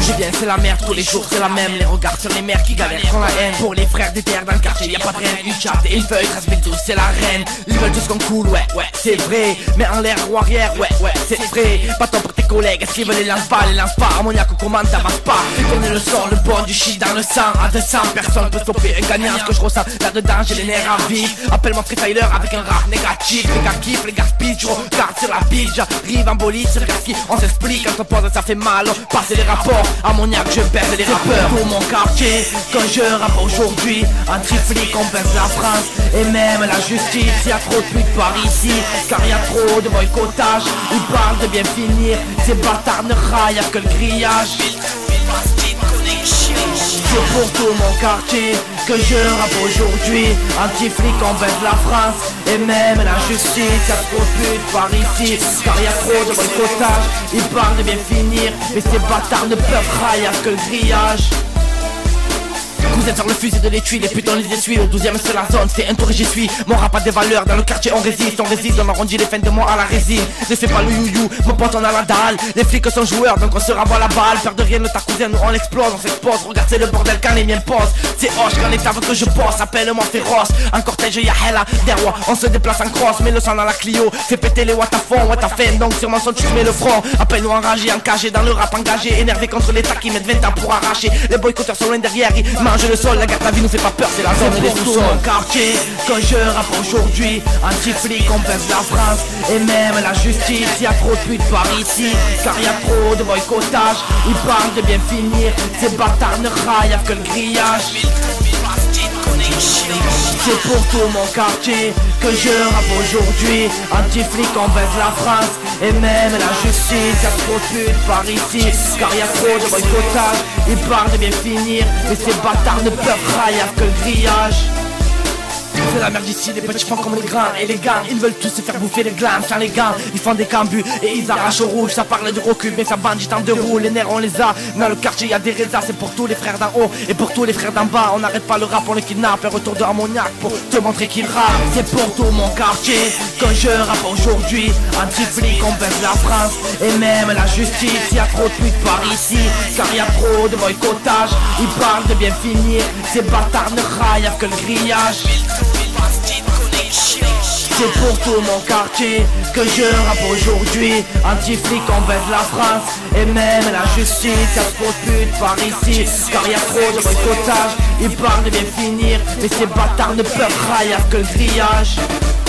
Je viens, c'est la merde, tous les jours c'est la même. Les regards sur les mères qui galèrent, font la haine. Pour les frères des terres dans le quartier, y'a pas de reine. Une chatte et une feuille, 13 012, c'est la reine. Ils veulent tous qu'on coule, ouais, c'est vrai. Mais en l'air ou arrière, ouais, c'est vrai. Bâton pour tes collègues, est-ce qu'ils veulent les lance pas, ammoniaque ou commande, t'avance pas. Fais tourner le son, le bon du shit dans le sang. À 200, personne peut stopper un gagnant. Ce que je ressens là-dedans, j'ai les nerfs à vif. Appelle-moi freestyler avec un rap négatif. Les gars kiffent, les gars speed, je regarde sur la bille. J'arrive en bolide, sur le gaspille, on s'explique. Quand on pose, ça fait mal, passer les rapports. Ammoniaque, je baisse les rappeurs. Pour mon quartier, quand je rappe aujourd'hui, anti-flic, on baisse la France. Et même la justice, y'a trop de putes par ici. Car y'a trop de boycottage. Ils parlent de bien finir, ces bâtards ne raillent que le grillage. C'est pour tout mon quartier que je rappe aujourd'hui. Anti-flic, on baisse la France. Et même la justice, y'a trop de putes par ici. Car y'a trop de boycottage. Ils parlent de bien finir, mais ces bâtards ne peuvent railler que le grillage. Vous êtes sur le fusil de l'étui, les putains les essuie. Au 12ème c'est la zone, c'est un tour et j'y suis. Mon rap a des valeurs, dans le quartier on résiste, on arrondit les fins de mois à la résine. Ne fais pas le you-you, mon pote on a la dalle. Les flics sont joueurs, donc on se renvoie la balle. Peur de rien de ta cousine, nous on l'explose, on s'expose. Regarde c'est le bordel quand les miens posent. C'est hoche quand les tables que je bosse, appelle-moi féroce. En cortège y'a Hella, derrière on se déplace en cross. Mets le sang dans la Clio, fais péter les what à fond, what à fin. Donc sur mon son tu te mets le front. Appelle-nous enragé, encagé dans le rap engagé. Énervé contre l'État qui mettent 20 ans pour arracher. Les boycotteurs sont loin derrière, ils mangent le sol. La garde à vie nous fait pas peur, c'est la zone des sous-sols. Mon quartier, quand je rappe aujourd'hui, anti-flic, on baisse la France. Et même la justice, y'a trop de putes par ici. Car y'a trop de boycottage. Ils parlent de bien finir, ces bâtards ne raillent que le grillage. C'est pour tout mon quartier que je rappe aujourd'hui. Anti-flic, on baisse la France. Et même la justice, y'a trop de putes par ici. Car y'a trop de boycottage. Ils parlent de bien finir, mais ces bâtards ne peuvent railler que le grillage. C'est la merde ici, les petits font comme les grands. Et les gars, ils veulent tous se faire bouffer les glandes sans les gants. Ils font des cambus et ils arrachent au rouge. Ça parle de recul mais ça bandit en deux roues. Les nerfs on les a, dans le quartier y'a des résas. C'est pour tous les frères d'en haut et pour tous les frères d'en bas. On n'arrête pas le rap, on le kidnappe. Un retour de ammoniaque pour te montrer qu'il rappe. C'est pour tout mon quartier quand je rappe aujourd'hui. Anti-flic, on baisse la France. Et même la justice, y'a trop de putes par ici. Car y'a trop de boycottage. Ils parlent de bien finir, ces bâtards ne raillent que le grillage. C'est pour tout mon quartier que je rappe aujourd'hui. Anti-flic, on baisse la France. Et même la justice, y'a trop de putes par ici. Car y'a trop de boycottage. Ils parlent de bien finir, mais ces bâtards ne peuvent railler que le grillage.